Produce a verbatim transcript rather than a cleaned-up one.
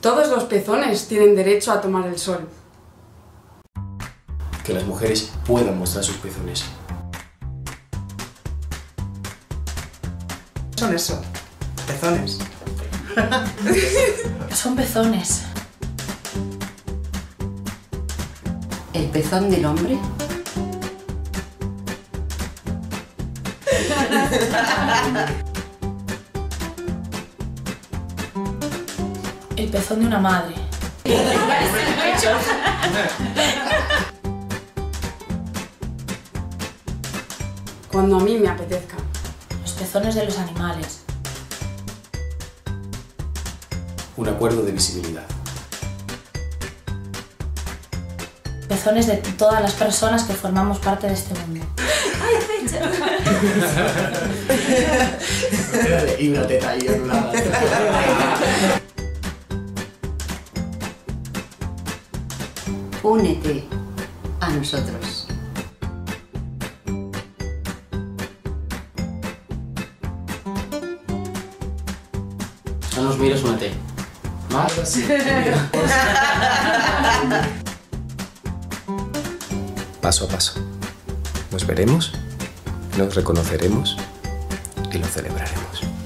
Todos los pezones tienen derecho a tomar el sol. Que las mujeres puedan mostrar sus pezones. Son eso, pezones. Son pezones. ¿El pezón del hombre? El pezón de una madre. Cuando a mí me apetezca. Los pezones de los animales. Un acuerdo de visibilidad. Pezones de todas las personas que formamos parte de este mundo. Y una teta ahí en una... Únete a nosotros. No nos mires, únete. ¿No? Algo así. Paso a paso. Nos veremos, nos reconoceremos y lo celebraremos.